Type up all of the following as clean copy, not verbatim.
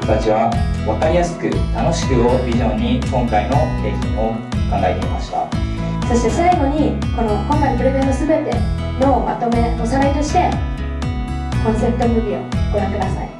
僕たちは分かりやすく楽しくをビジョンに今回の製品を考えてみました。 そして最後に今回のプレゼンのすべてのまとめおさらいとしてコンセプトムービーをご覧ください。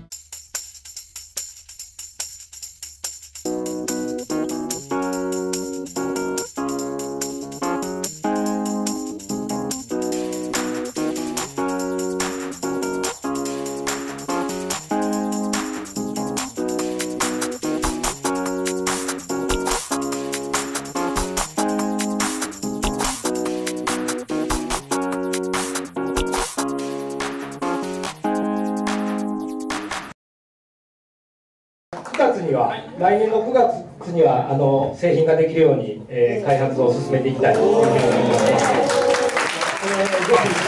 9月には来年の9月には製品ができるように、開発を進めていきたいというふうに思います。ぜひ